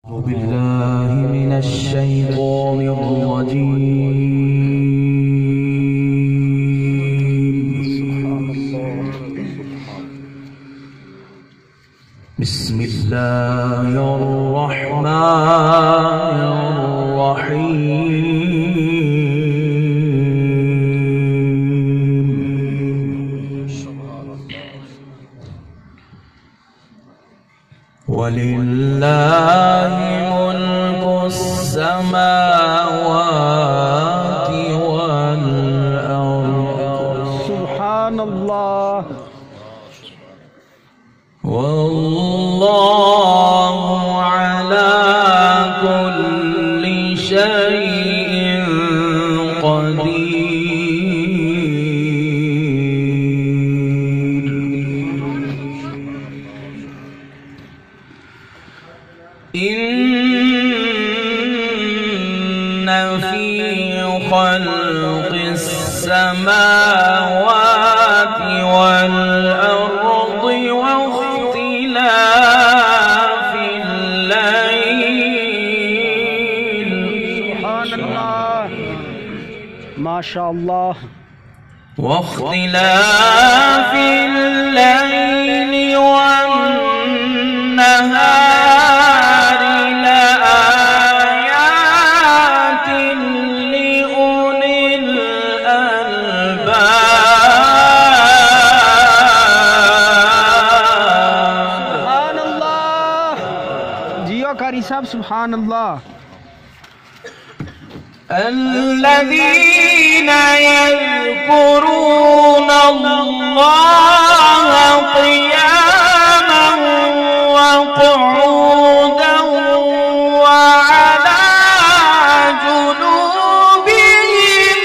بالله من الشيطان الرجيم. بسم الله الرحمن الرحيم. ولله ملك السماوات والأرض. سبحان الله. والله على كل شيء قدير. إن في خلق السماوات والأرض واختلاف الليل. سبحان الله. ما شاء الله. واختلاف الليل والنهار لآيات لأولي الألباب. سبحان الله. جيو قاری صاحب سبحان الله. الذين يذكرون الله قياما وقعودا وعلى جنوبهم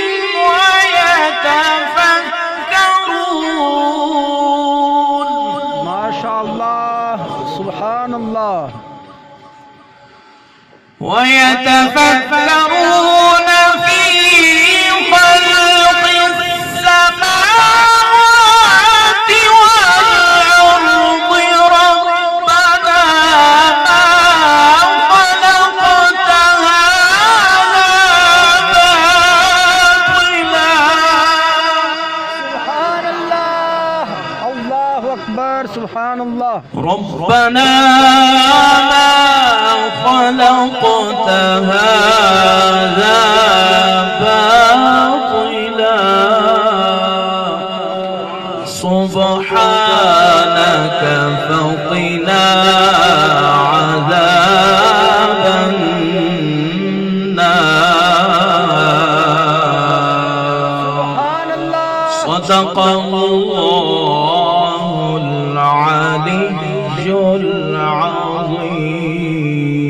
ويتفكرون. ما شاء الله. سبحان الله. ويتفكرون في خلق السماوات والأرض ربنا ما خلقت هذا باطلا. سبحان الله. الله أكبر. سبحان الله. ربنا ما خلقت هذا باطلا سبحانك فقنا عذاب النار. سبحان الله. صدق الله العلي العظيم.